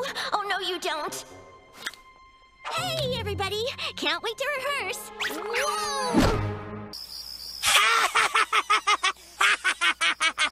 Oh, no, you don't. Hey, everybody! Can't wait to rehearse. Whoa!